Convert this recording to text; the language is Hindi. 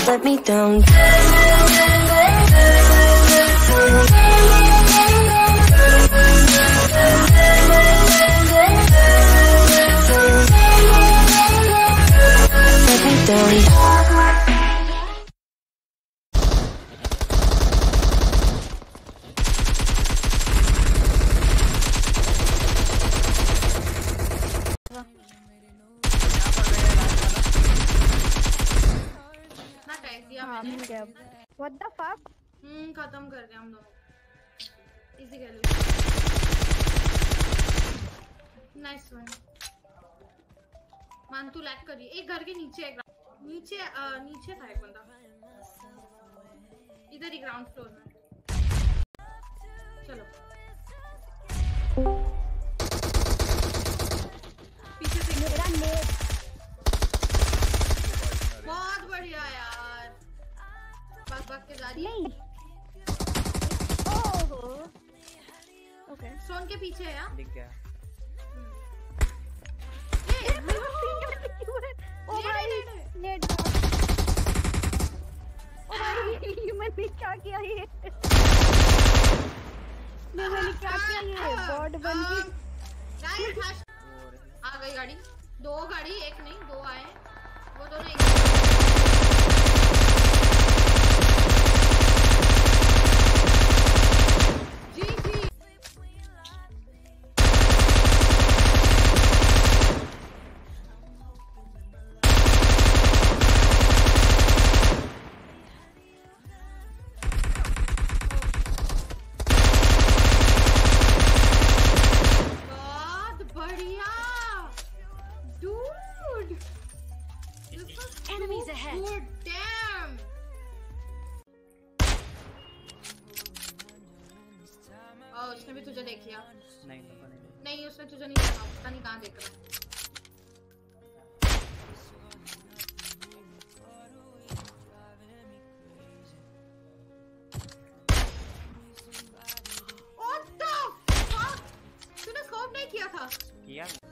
let me down. Let me down. What the fuck? खत्म कर दिया हम दोनों. Easy खेलो. Nice one. मान तू लैग करी. एक घर के नीचे है. नीचे था एक बंदा. इधर ही ग्राउंड फ्लोर में. चलो. पीछे से मेरा नेट. बहुत बढ़िया यार. बग के जा रही है. ओहो. ओके. स्टोन के पीछे है. यार दिख गया. ओ भाई नेट. ओ भाई मैंने क्या किया ये? मैंने क्या किया ये? बॉट बन गई. आ गई गाड़ी. 2 गाड़ी, एक नहीं 2 आए. वो दोनों एक. Enemies ahead. Good damn. उसने भी तुझे देख लिया. नहीं उसने तुझे नहीं देखा. पता नहीं कहाँ देख रहा. What the fuck? तूने स्कोप नहीं किया था? किया.